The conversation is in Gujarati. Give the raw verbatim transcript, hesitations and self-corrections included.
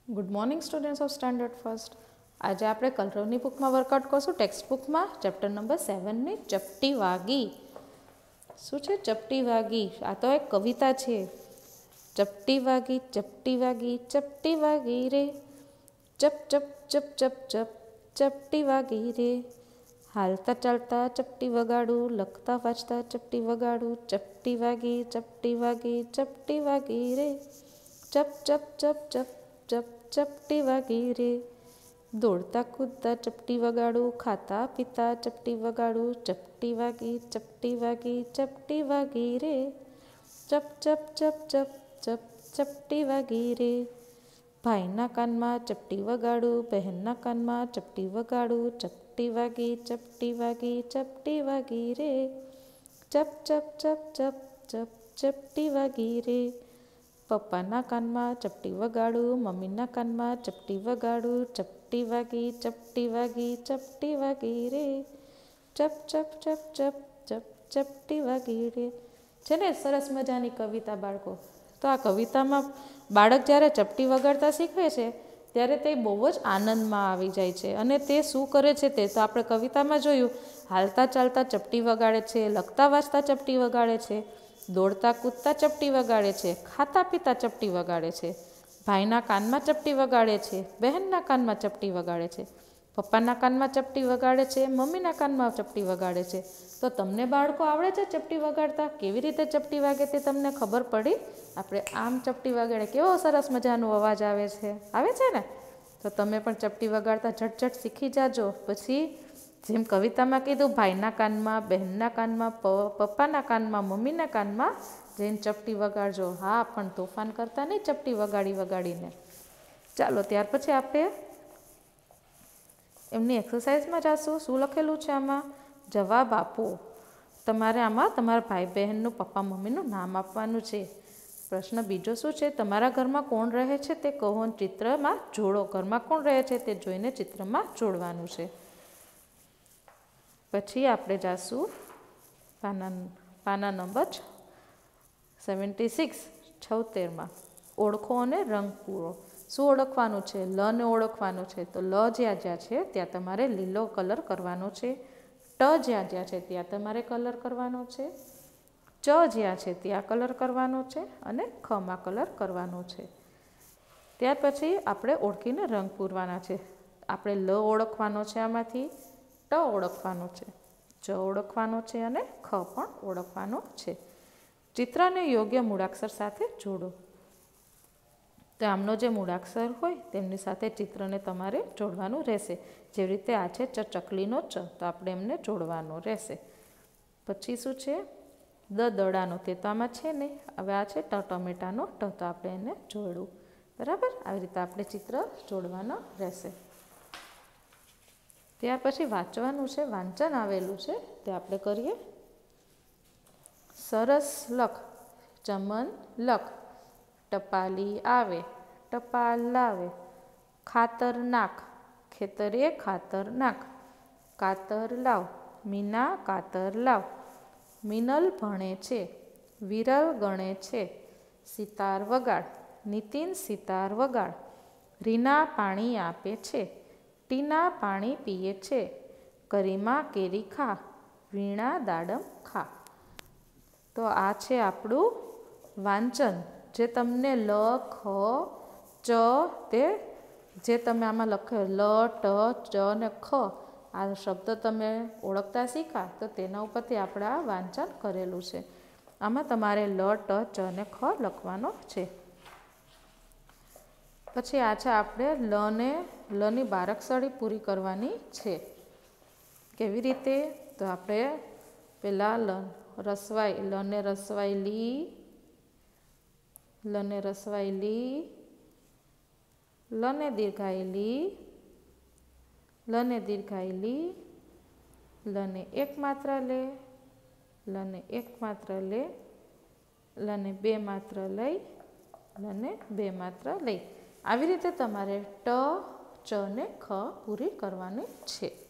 Good morning students of standard first. આજે આપણે કલરવની બુકમાં વર્કઆઉટ કરશું. ટેક્સ્ટ બુકમાં ચેપ્ટર નંબર સેવનની ચપટી વાગી. શું છે ચપટી વાગી? આ તો એક કવિતા છે. ચપટી વાગી ચપટી વાગી ચપટી વાગી રે, ચપ ચપ ચપ ચપ ચપ ચપટી વાગી રે. હાલતા ચાલતા ચપટી વગાડું, લખતા વાંચતા ચપટી વગાડું, ચપટી વાગી ચપટી વાગી ચપટી વાગી રે, ચપ ચપ ચપ ચપ ચપ ચપટી વાગી રે. દોડતા કૂદતા ચપટી વગાડું, ખાતા પીતા ચપટી વગાડું, ચપટી વાગી ચપટી વાગી ચપટી વાગી રે, ચપ ચપ ચપ ચપ ચપ ચપટી વાગી રે. ભાઈના કાનમાં ચપટી વગાડું, બહેનના કાનમાં ચપટી વગાડું, ચપટી વાગી ચપટી વાગી ચપટી વાગી રે, ચપ ચપ ચપ ચપ ચપ ચપટી વાગી રે. પપ્પાના કાનમાં ચપટી વગાડું, મમ્મીના કાનમાં ચપટી વગાડું, ચપટી વાગી ચપટી વાગી ચપટી વાગી રે, ચપ ચપ ચપ ચપ ચપ ચપટી વાગી રે. છે ને સરસ મજાની કવિતા બાળકો. તો આ કવિતામાં બાળક જ્યારે ચપટી વગાડતા શીખે છે ત્યારે તે બહુ જ આનંદમાં આવી જાય છે. અને તે શું કરે છે તે તો આપણે કવિતામાં જોયું. હાલતા ચાલતા ચપટી વગાડે છે, લખતા વાંચતા ચપટી વગાડે છે, દોડતા કૂદતા ચપટી વગાડે છે, ખાતા પીતા ચપટી વગાડે છે, ભાઈના કાનમાં ચપટી વગાડે છે, બહેનના કાનમાં ચપટી વગાડે છે, પપ્પાના કાનમાં ચપટી વગાડે છે, મમ્મીના કાનમાં ચપટી વગાડે છે. તો તમને બાળકો આવડે છે ચપટી વગાડતા? કેવી રીતે ચપટી વાગે તે તમને ખબર પડી? આપણે આમ ચપટી વગાડે કેવો સરસ મજાનો અવાજ આવે છે, આવે છે ને? તો તમે પણ ચપટી વગાડતા ઝટઝટ શીખી જાજો. પછી જેમ કવિતામાં કીધું, ભાઈના કાનમાં, બહેનના કાનમાં, પપ્પાના કાનમાં, મમ્મીના કાનમાં જઈને ચપટી વગાડજો. હા, પણ તોફાન કરતા નહીં ચપટી વગાડી વગાડીને. ચાલો ત્યાર પછી આપણે એમની એક્સરસાઇઝમાં જાશું. શું લખેલું છે આમાં? જવાબ આપો. તમારે આમાં તમારા ભાઈ બહેનનું, પપ્પા મમ્મીનું નામ આપવાનું છે. પ્રશ્ન બીજો શું છે? તમારા ઘરમાં કોણ રહે છે તે કહો, ચિત્રમાં જોડો. ઘરમાં કોણ રહે છે તે જોઈને ચિત્રમાં જોડવાનું છે. પછી આપણે જાશું પાના પાના નંબર સેવન્ટી સિક્સ છોતેરમાં. ઓળખો અને રંગ પૂરો. શું ઓળખવાનું છે? લને ઓળખવાનું છે. તો લ જ્યાં જ્યાં છે ત્યાં તમારે લીલો કલર કરવાનો છે. ટ જ્યાં જ્યાં છે ત્યાં તમારે કલર કરવાનો છે. ચ જ્યાં છે ત્યાં કલર કરવાનો છે. અને ખમાં કલર કરવાનો છે. ત્યાર પછી આપણે ઓળખીને રંગ પૂરવાના છે. આપણે લ ઓળખવાનો છે, આમાંથી ટ ઓળખવાનો છે, ચ ઓળખવાનો છે અને ખ પણ ઓળખવાનો છે. ચિત્રને યોગ્ય મૂળાક્ષર સાથે જોડો. તો આમનો જે મૂળાક્ષર હોય તેમની સાથે ચિત્રને તમારે જોડવાનું રહેશે. જેવી રીતે આ છે ચ, ચકલીનો ચ, તો આપણે એમને જોડવાનો રહેશે. પછી શું છે? દ દડાનો, તે તો આમાં છે નહીં. હવે આ છે ટ ટમેટાનો ટ, તો આપણે એને જોડવું. બરાબર? આવી રીતે આપણે ચિત્ર જોડવાનો રહેશે. ત્યાર પછી વાંચવાનું છે. વાંચન આવેલું છે તે આપણે કરીએ. સરસ લખ, ચમન લખ, ટપાલી આવે, ટપાલ લાવે, ખાતર નાખ, ખેતરે ખાતર નાખ, કાતર લાવ, મીના કાતર લાવ, મિનલ ભણે છે, વિરલ ગણે છે, સિતાર વગાડ, નીતિન સિતાર વગાડ, રીના પાણી આપે છે, ટીના પાણી પીએ છે, કરીમા કેરી ખા, વીણા દાડમ ખા. તો આ છે આપણું વાંચન, જે તમને લ, ખ, ચ, તે જે તમે આમાં લખ્યો લ, ટ, ચ અને ખ, આ શબ્દ તમે ઓળખતા શીખા, તો તેના ઉપરથી આપણે આ વાંચન કરેલું છે. આમાં તમારે લ, ટ, ચ અને ખ લખવાનો છે. પછી આ છે આપણે લને લની બારાક્ષરી પૂરી કરવાની છે. કેવી રીતે? તો આપણે પહેલાં લ રસવાઈ, લને રસવાઈ લી, લને રસવાઈ લી, લને દીર્ઘાઈ લી, લને દીર્ઘાઈ લી, લને એક માત્ર લે, લને એક માત્ર લે, લને બે માત્ર લઈ, લને બે માત્ર લઈ. આવી રીતે તમારે ટ, ચ ને ખ પૂરી કરવાની છે.